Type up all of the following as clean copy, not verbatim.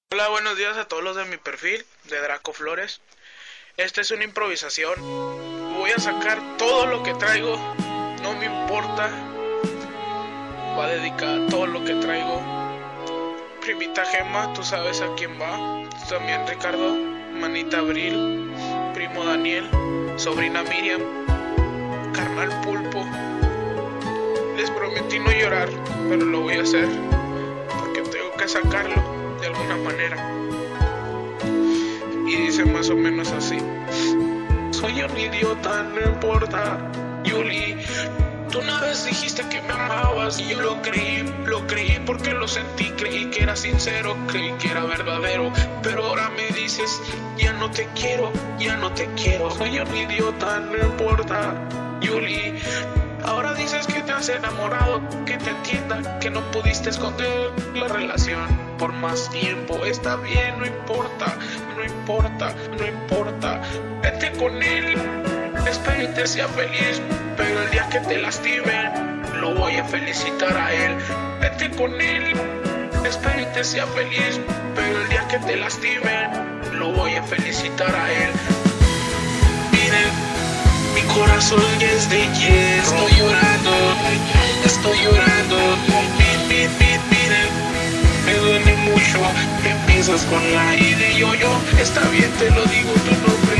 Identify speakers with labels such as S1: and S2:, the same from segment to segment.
S1: Hola, buenos días a todos los de mi perfil de Draco Flores. Esta es una improvisación. Voy a sacar todo lo que traigo, no me importa. Va a dedicar todo lo que traigo. Primita Gema, tú sabes a quién va. También Ricardo, manita Abril, primo Daniel, sobrina Miriam, carnal Pulpo. Les prometí no llorar, pero lo voy a hacer porque tengo que sacarlo de alguna manera. Y dice más o menos así: soy un idiota, no importa. Yuli, tú una vez dijiste que me amabas y yo lo creí porque lo sentí, creí que era sincero, creí que era verdadero, pero ahora me dices ya no te quiero, ya no te quiero. Soy un idiota, no importa. Yuli, ahora dices que te has enamorado, que te entienda, que no pudiste esconder la relación por más tiempo. Está bien, no importa, no importa, no importa. Vete con él, espero y te sea feliz, pero el día que te lastimen, lo voy a felicitar a él. Vete con él, espero y te sea feliz, pero el día que te lastimen, lo voy a felicitar a él. Miren, mi corazón ya es de hierro. Estoy llorando, miren, me duele mucho. Empiezas con la I de yo, está bien, te lo digo tu nombre.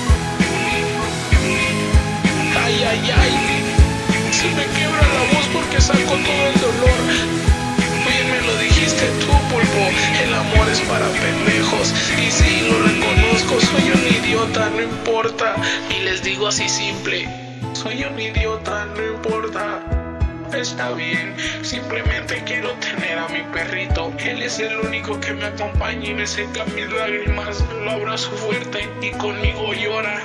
S1: Ay, se me quiebra la voz porque saco todo el dolor. Oye, me lo dijiste tú, Pulpo, el amor es para pendejos. Y sí, lo reconozco, soy un idiota, no importa. Y les digo así simple: soy un idiota, no importa. Está bien, simplemente quiero tener a mi perrito. Él es el único que me acompaña y me seca mis lágrimas. Lo abrazo fuerte y conmigo llora,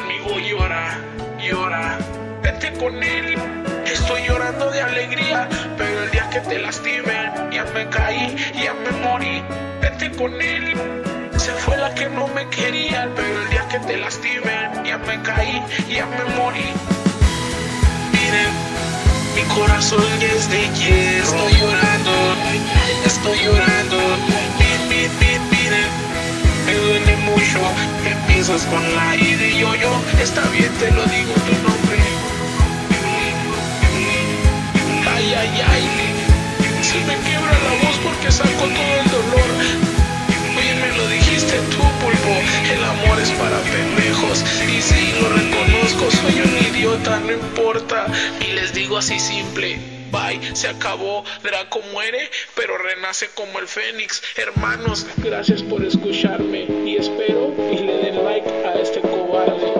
S1: llora. Vete con él, estoy llorando de alegría, pero el día que te lastimen, ya me caí, ya me morí. Vete con él, se fue la que no me quería, pero el día que te lastimen, ya me caí, ya me morí. Miren, mi corazón ya es de hierro. Estoy llorando, miren, me duele mucho. Empiezas con la I de yo, está bien, te lo digo tu nombre. Ay, se me quiebra la voz porque saco todo el dolor. Oye, me lo dijiste tú, Pulpo, el amor es para pendejos. Y sí, lo reconozco, soy un idiota, no importa. Y les digo así simple: bye, se acabó. Draco muere, pero renace como el Fénix. Hermanos, gracias por escucharme y espero y le den like a este cobarde.